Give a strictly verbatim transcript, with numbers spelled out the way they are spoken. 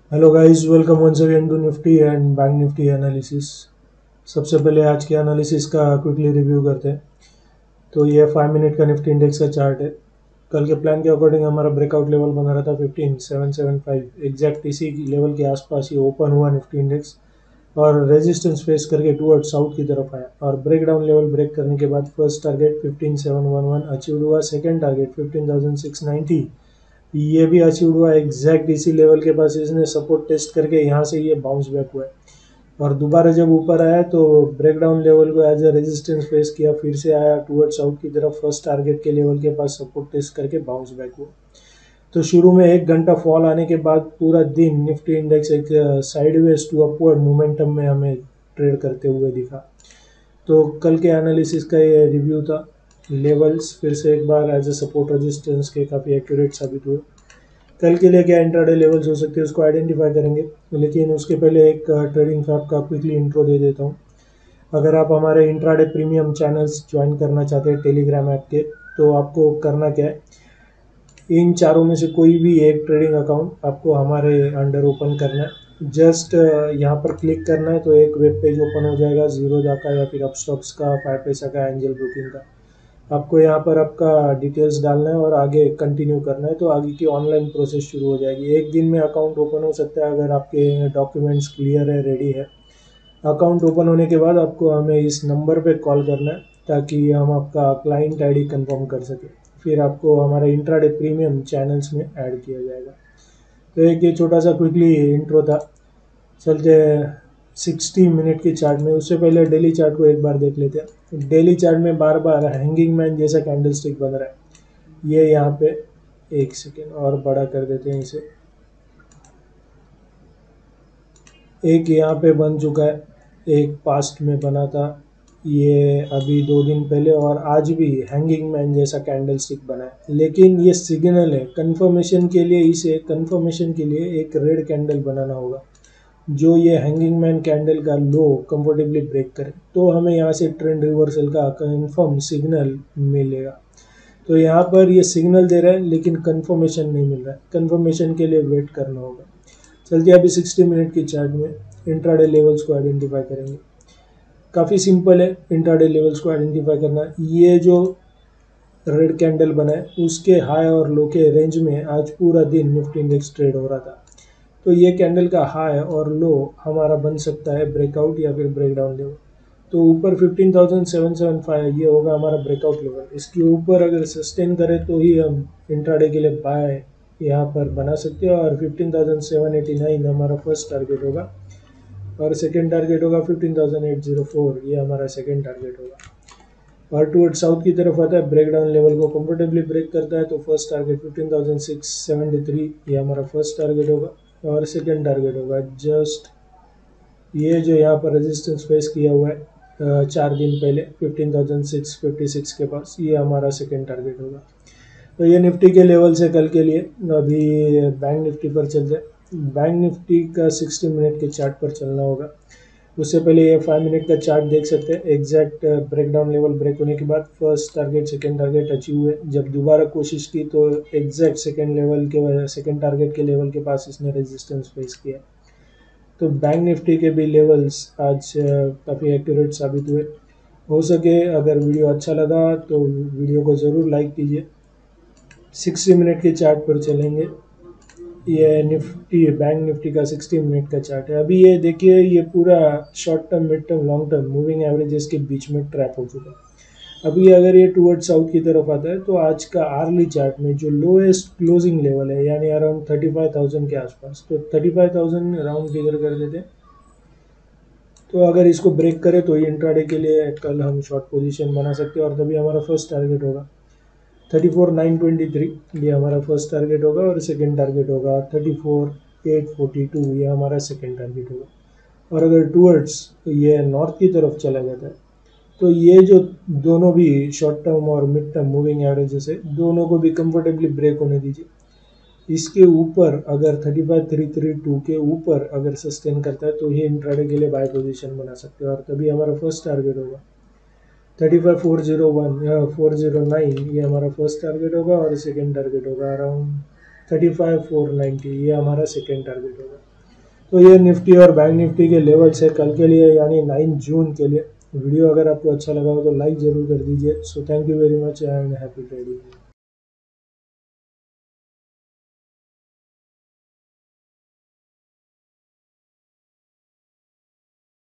Hello guys, welcome once again to Nifty and bank Nifty analysis. सबसे पहले आज के एनालिसिस का क्विकली रिव्यू करते हैं। तो ये फाइव मिनट का निफ्टी इंडेक्स का चार्ट है। कल के प्लान के अकॉर्डिंग हमारा ब्रेकआउट लेवल बना रहा था fifteen seven seven five, exact इसी लेवल के आसपास ही ओपन हुआ निफ्टी इंडेक्स और रेजिस्टेंस फेस करके टूवर्ड साउथ की तरफ आया और ब्रेक डाउन लेवल ब्रेक करने के बाद first target fifteen seven one one achieve हुआ, second target fifteen thousand six ninety ये भी अचीव हुआ। एग्जैक्ट इसी लेवल के पास इसने सपोर्ट टेस्ट करके यहाँ से ये बाउंस बैक हुआ है और दोबारा जब ऊपर आया तो ब्रेक डाउन लेवल को एज ए रेजिस्टेंस फेस किया, फिर से आया टूवर्ड साउथ की तरफ, फर्स्ट टारगेट के लेवल के पास सपोर्ट टेस्ट करके बाउंस बैक हुआ। तो शुरू में एक घंटा फॉल आने के बाद पूरा दिन निफ्टी इंडेक्स एक साइडवेज टू अपवर्ड मोमेंटम में हमें ट्रेड करते हुए दिखा। तो कल के एनालिसिस का ये रिव्यू था। लेवल्स फिर से एक बार एज ए सपोर्ट रेजिस्टेंस के काफ़ी एक्यूरेट साबित हुए। कल के लिए क्या इंट्राडे लेवल्स हो सकते हैं उसको आइडेंटिफाई करेंगे, लेकिन उसके पहले एक ट्रेडिंग फैब का क्विकली इंट्रो दे देता हूँ। अगर आप हमारे इंट्राडे प्रीमियम चैनल्स ज्वाइन करना चाहते हैं टेलीग्राम ऐप के, तो आपको करना क्या है, इन चारों में से कोई भी एक ट्रेडिंग अकाउंट आपको हमारे अंडर ओपन करना है। जस्ट यहाँ पर क्लिक करना है तो एक वेब पेज ओपन हो जाएगा जीरोधा का या फिर अपस्टॉक्स का, फाइव पैसा का, एंजल ब्रोकिंग का। आपको यहाँ पर आपका डिटेल्स डालना है और आगे कंटिन्यू करना है, तो आगे की ऑनलाइन प्रोसेस शुरू हो जाएगी। एक दिन में अकाउंट ओपन हो सकता है अगर आपके डॉक्यूमेंट्स क्लियर है, रेडी है। अकाउंट ओपन होने के बाद आपको हमें इस नंबर पे कॉल करना है ताकि हम आपका क्लाइंट आईडी कंफर्म कर सकें, फिर आपको हमारे इंट्राडे प्रीमियम चैनल्स में ऐड किया जाएगा। तो एक ये छोटा सा क्विकली इंट्रो था। चलते सिक्सटी मिनट की चार्ट में। उससे पहले डेली चार्ट को एक बार देख लेते हैं। डेली चार्ट में बार बार हैंगिंग मैन जैसा कैंडल स्टिक बन रहा है। ये यहाँ पे एक सेकेंड और बड़ा कर देते हैं इसे। एक यहाँ पे बन चुका है, एक पास्ट में बना था, ये अभी दो दिन पहले, और आज भी हैंगिंग मैन जैसा कैंडल स्टिक बना है। लेकिन ये सिग्नल है कंफर्मेशन के लिए, इसे कंफर्मेशन के लिए एक रेड कैंडल बनाना होगा जो ये हैंगिंग मैन कैंडल का लो कंफर्टेबली ब्रेक करे, तो हमें यहाँ से ट्रेंड रिवर्सल का कंफर्म सिग्नल मिलेगा। तो यहाँ पर ये सिग्नल दे रहा है लेकिन कंफर्मेशन नहीं मिल रहा है। कंफर्मेशन के लिए वेट करना होगा। चलते अभी सिक्सटी मिनट की चार्ट में इंट्राडे लेवल्स को आइडेंटिफाई करेंगे। काफ़ी सिंपल है इंट्राडे लेवल्स को आइडेंटिफाई करना। ये जो रेड कैंडल बना है उसके हाई और लो के रेंज में आज पूरा दिन निफ्टी इंडेक्स ट्रेड हो रहा था। तो ये कैंडल का हाई और लो हमारा बन सकता है ब्रेकआउट या फिर ब्रेक डाउन लेवल। तो ऊपर fifteen thousand seven seven five ये होगा हमारा ब्रेकआउट लेवल। इसके ऊपर अगर सस्टेन करें तो ही हम इंट्राडे के लिए बाय यहाँ पर बना सकते हैं, और fifteen thousand seven eighty nine हमारा फर्स्ट टारगेट होगा और सेकेंड टारगेट होगा fifteen thousand eight zero four, ये हमारा सेकेंड टारगेट होगा। और टूवर्ड साउथ की तरफ आता है, ब्रेक डाउन लेवल को कंफर्टेबली ब्रेक करता है तो first target fifteen thousand six seventy three ये हमारा फर्स्ट टारगेट होगा और सेकेंड टारगेट होगा जस्ट ये जो यहाँ पर रेजिस्टेंस फेस किया हुआ है चार दिन पहले fifteen thousand six fifty six के पास, ये हमारा सेकेंड टारगेट होगा। तो ये निफ्टी के लेवल से कल के लिए। अभी बैंक निफ्टी पर चलते हैं। बैंक निफ्टी का सिक्सटी मिनट के चार्ट पर चलना होगा। उससे पहले ये फाइव मिनट का चार्ट देख सकते हैं। Exact break down level break होने के बाद first target second target achieve हुए। जब दोबारा कोशिश की तो एग्जैक्ट सेकेंड लेवल के सेकेंड टारगेट के लेवल के पास इसने रेजिस्टेंस फेस किया। तो बैंक निफ्टी के भी लेवल्स आज काफ़ी एक्यूरेट साबित हुए। हो सके अगर वीडियो अच्छा लगा तो वीडियो को ज़रूर लाइक कीजिए। सिक्सटी मिनट के चार्ट पर चलेंगे। ये निफ्टी बैंक निफ्टी का सिक्सटी मिनट का चार्ट है। अभी ये देखिए, ये पूरा short term, mid term, long term moving averages के बीच में ट्रैप हो चुका है। अभी अगर ये टूवर्ड साउथ की तरफ आता है तो आज का आर्ली चार्ट में जो लोएस्ट क्लोजिंग लेवल है यानी अराउंड थर्टी फाइव थाउजेंड के आसपास, तो thirty five thousand round figure कर देते हैं। तो अगर इसको ब्रेक करे तो ये इंट्राडे के लिए कल हम शॉर्ट पोजीशन बना सकते हैं और तभी हमारा फर्स्ट टारगेट होगा thirty four nine twenty three, ये हमारा फर्स्ट टारगेट होगा और सेकेंड टारगेट होगा thirty four eight forty two, ये हमारा सेकेंड टारगेट होगा। और अगर टूवर्ड्स ये नॉर्थ की तरफ चला जाता है तो ये जो दोनों भी शॉर्ट टर्म और मिड टर्म मूविंग एवरेजेस है, दोनों को भी कंफर्टेबली ब्रेक होने दीजिए। इसके ऊपर अगर thirty five three three two के ऊपर अगर सस्टेन करता है तो ये इंट्राडे के लिए बाय पोजीशन बना सकते हैं और तभी हमारा फर्स्ट टारगेट होगा thirty five four zero one या फोर जीरो नाइन, ये हमारा फर्स्ट टारगेट होगा और सेकेंड टारगेट होगा around thirty five four ninety, ये हमारा सेकेंड टारगेट होगा। तो ये निफ्टी और बैंक निफ्टी के लेवल्स है कल के लिए, यानी नाइन जून के लिए। वीडियो अगर आपको अच्छा लगा हो तो लाइक ज़रूर कर दीजिए। So thank you very much and happy trading.